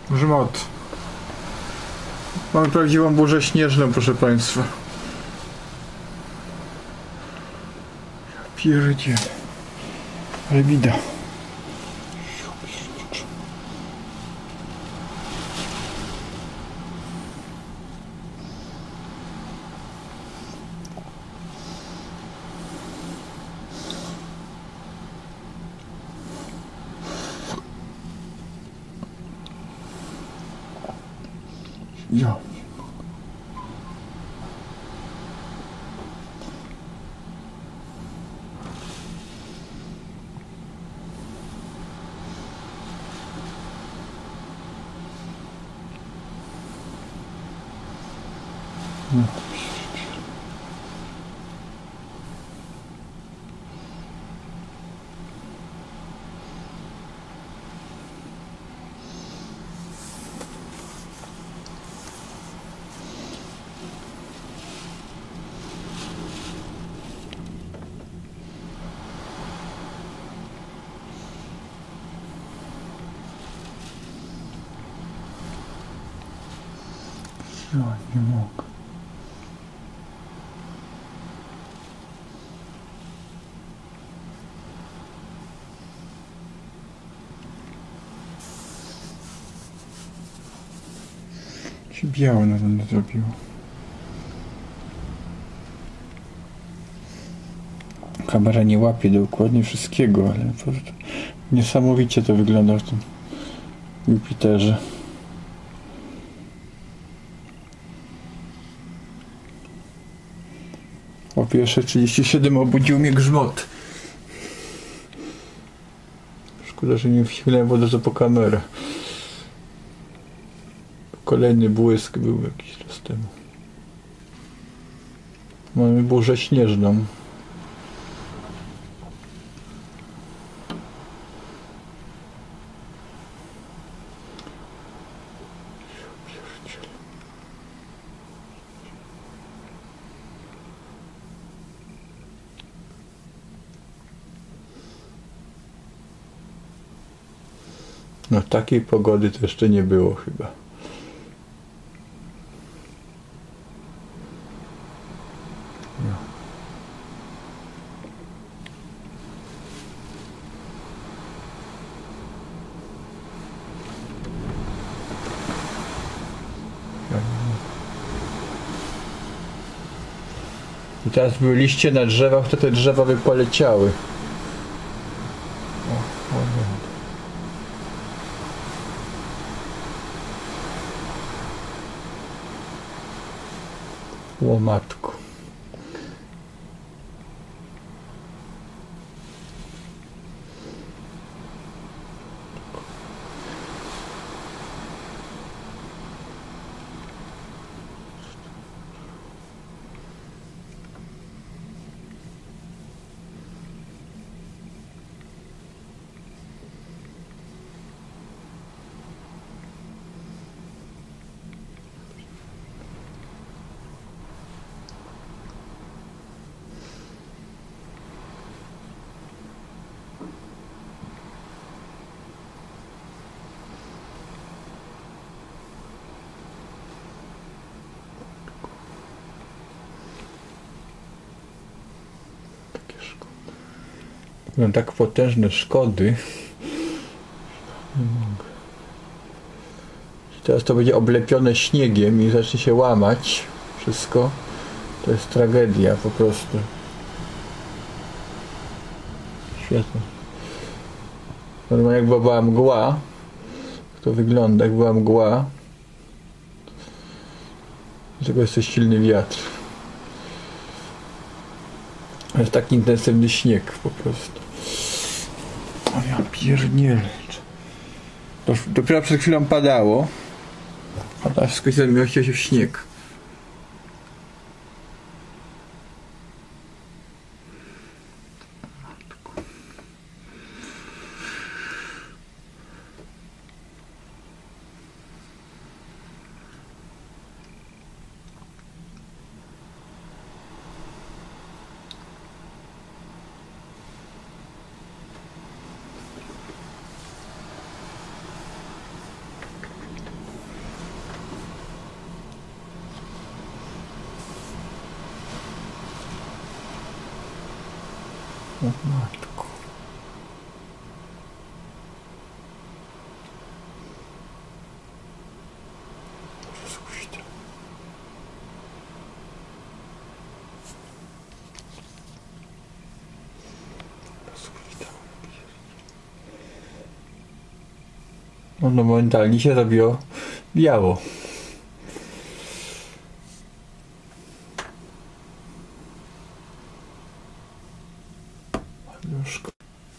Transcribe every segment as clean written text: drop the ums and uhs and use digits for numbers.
Grzmot. Mamy prawdziwą burzę śnieżną, proszę państwa. Pierdzie. Ale bida. Ja. No. Ja nie mogę. Się białe na to zrobiło. Kamera nie łapie dokładnie wszystkiego, ale po prostu niesamowicie to wygląda w tym Jupiterze. O 1:37 obudził mnie grzmot. Szkoda, że nie wsiągnąłem od razu po kamerę. Kolejny błysk był jakiś czas temu. Mamy burzę śnieżną. No takiej pogody to jeszcze nie było chyba. No. I teraz były liście na drzewach, to te drzewa by poleciały. O matku. No tak potężne szkody. Nie mogę. Teraz to będzie oblepione śniegiem i zacznie się łamać wszystko. To jest tragedia po prostu. Świetnie. Normalnie jakby była mgła. To wygląda jak była mgła. Dlatego jest to silny wiatr. Jest taki intensywny śnieg po prostu. O ja pierdzielę. Dopiero przed chwilą padało, a teraz wszystko się zamieniło się w śnieg. O matko. No momentalnie się robiło biało. Maluszko.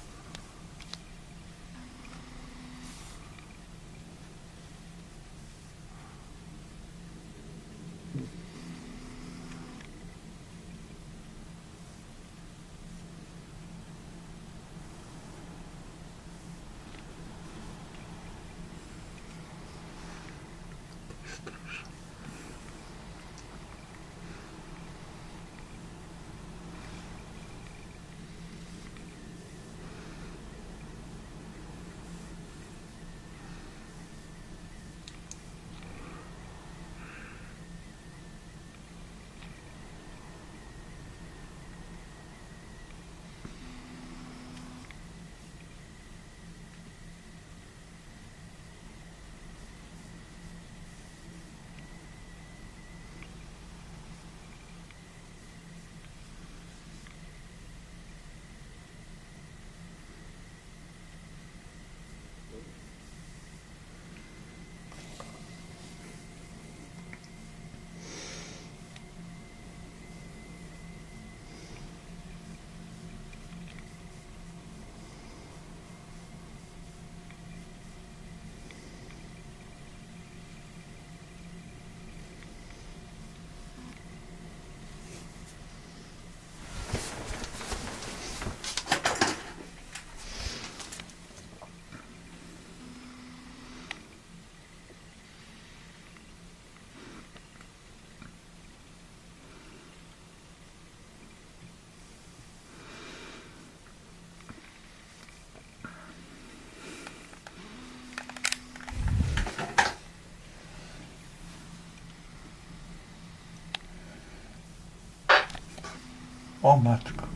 O matko.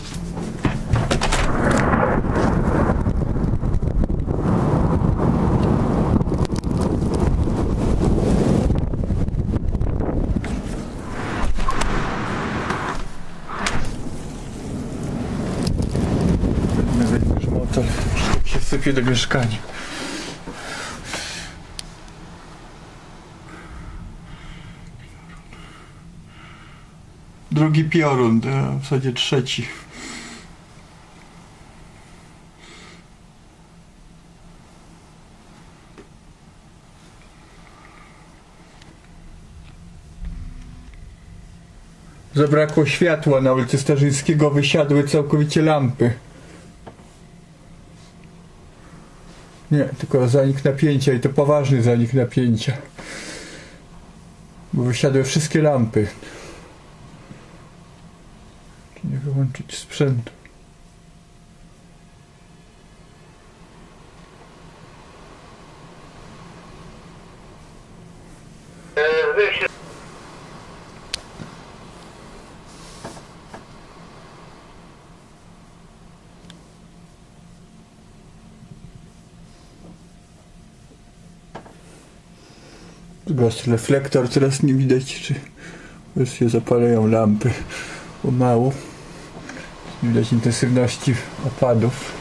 Nawet już motor się sypie do mieszkania. Drugi piorun, w zasadzie trzeci. Zabrakło światła na ulicy Starzyńskiego, wysiadły całkowicie lampy. Nie, tylko zanik napięcia i to poważny zanik napięcia. Bo wysiadły wszystkie lampy. Nie wyłączyć sprzętu. Zgasł reflektor, teraz nie widać, czy już się zapalają lampy pomału. Nie widać intensywności opadów.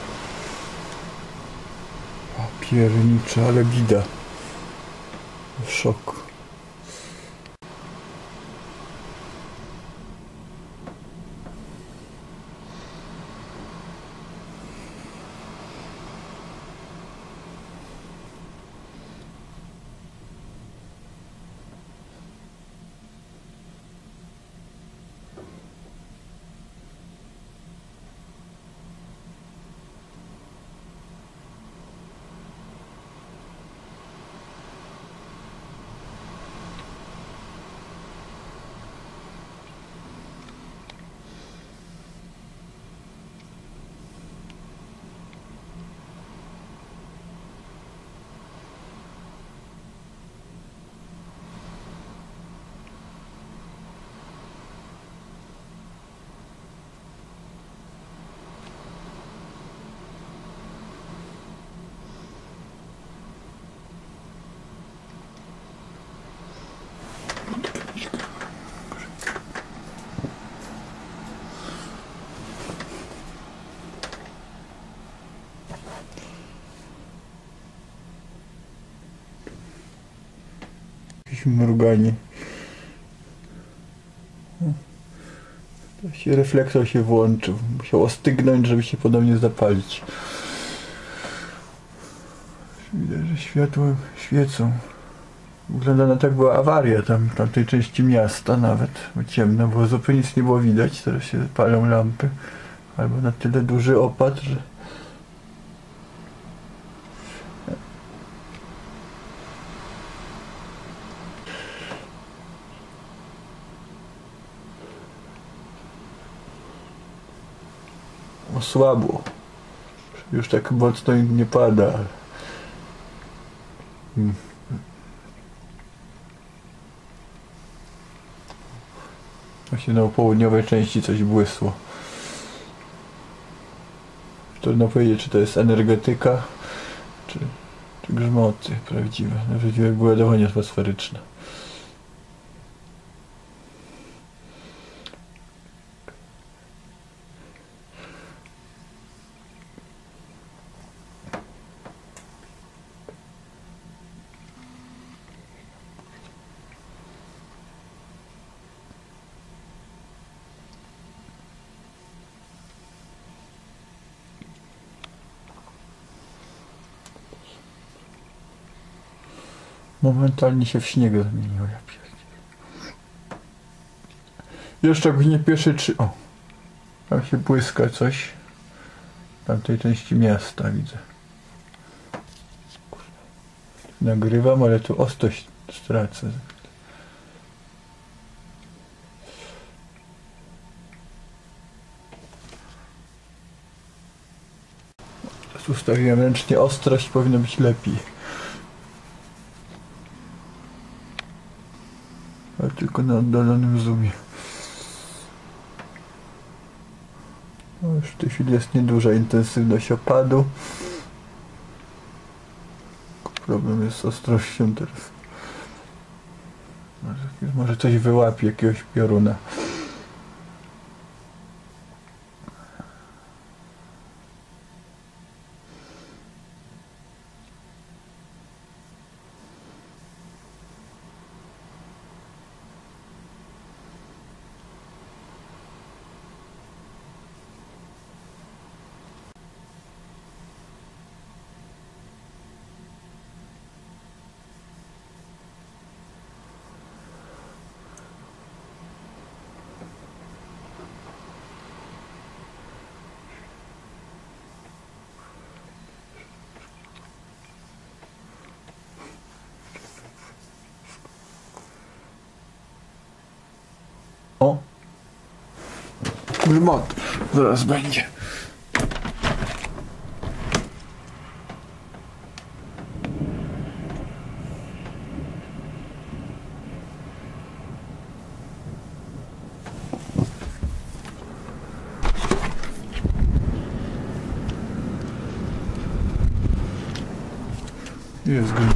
O piernicze, ale bida. Szok. jakieś mruganie. Reflektor się włączył. Musiał ostygnąć, żeby się ponownie zapalić. Widać, że światła świecą. Wygląda na to, jak była awaria tam w tamtej części miasta nawet. Bo ciemno było, zupełnie nic nie było widać. Teraz się palą lampy. Albo na tyle duży opad, że... Osłabło. Już tak mocno nie pada. Właśnie na południowej części coś błysło. Trudno powiedzieć, czy to jest energetyka, czy grzmoty prawdziwe. Prawdziwe ładowanie atmosferyczne. Momentalnie się w śnieg zamieniło, ja pierdzielę. Jeszcze godzinie pierwszej 3. O! Tam się błyska coś. W tamtej części miasta widzę. Nagrywam, ale tu ostrość stracę. Teraz ustawiłem ręcznie ostrość, powinno być lepiej. Ale tylko na oddalonym zoomie. No już w tej chwili jest nieduża intensywność opadu. Problem jest z ostrością teraz. Może coś wyłapie, jakiegoś pioruna. O! Grzmot zaraz będzie. Jest grzmot.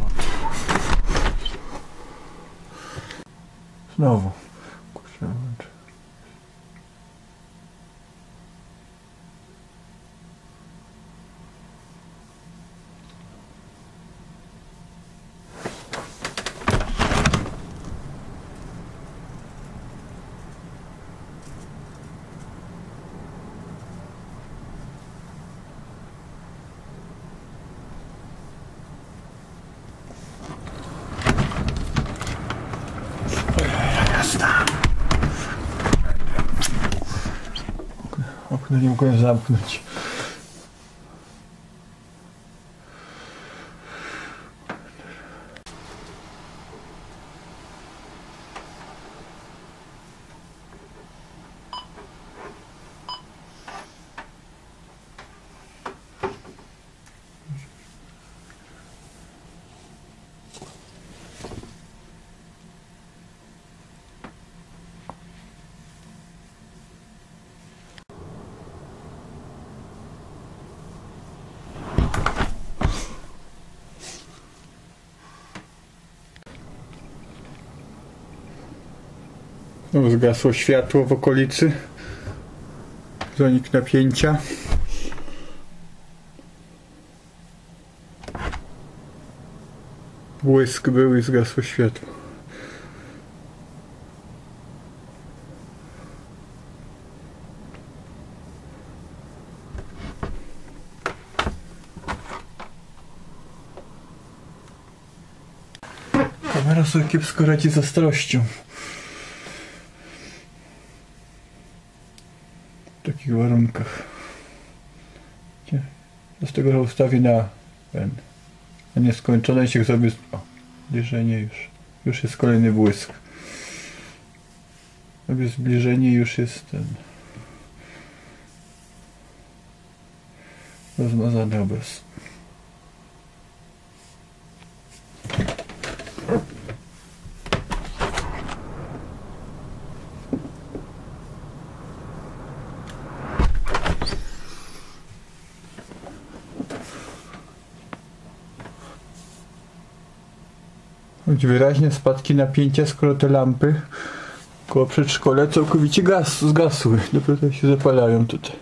Znowu. Kurczę, okno nie mogłem zamknąć. No, zgasło światło w okolicy. Zanik napięcia. Błysk był i zgasło światło. Kamera sobie kiepsko radzi z ostrością. W takich warunkach. Z tego, że ustawię na nieskończone się sobie... O, zbliżenie już. Już jest kolejny błysk. Robię zbliżenie, już jest ten... rozmazany obraz. Choć wyraźnie spadki napięcia, skoro te lampy koło przedszkola całkowicie zgasły. Dopiero się zapalają tutaj.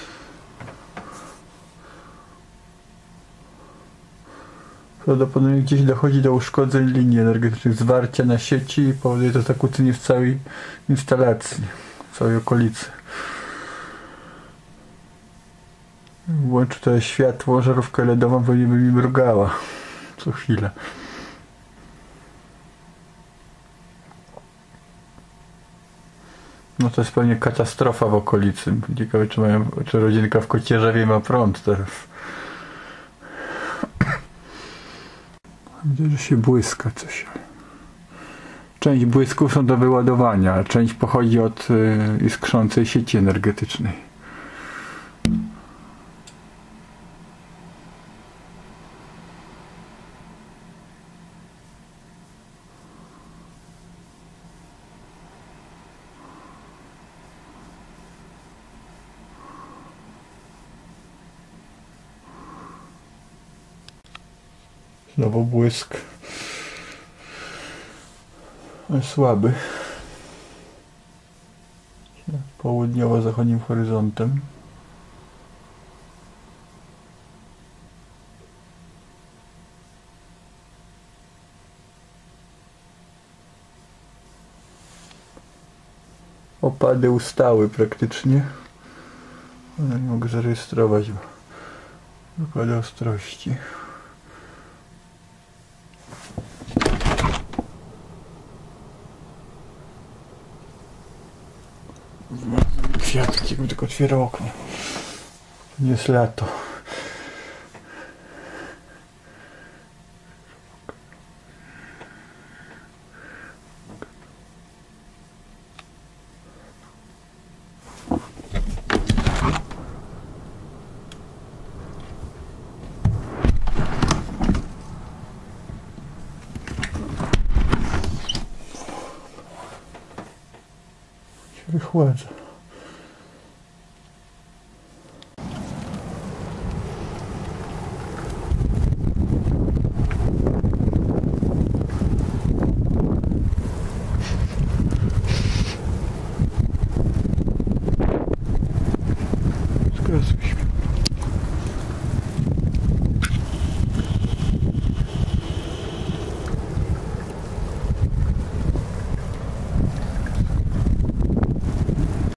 Prawdopodobnie gdzieś dochodzi do uszkodzeń linii energetycznych, zwarcia na sieci i powoduje to zakłócenie w całej instalacji, w całej okolicy. Włączę tutaj światło, żarówkę LEDową, pewnie by mi mrugała co chwilę. No to jest pewnie katastrofa w okolicy. Ciekawe, czy rodzinka w Kocierzewie ma prąd teraz. Widzę, że się błyska coś. Część błysków są do wyładowania, a część pochodzi od iskrzącej sieci energetycznej. Znowu błysk. Słaby. Południowo-zachodnim horyzontem. Opady ustały praktycznie. Ale nie mogę zarejestrować, bo opady ostrości. Kwiatki, jakby tylko otwierał okno. To nie jest lato. Się wychładza. Zgasł się.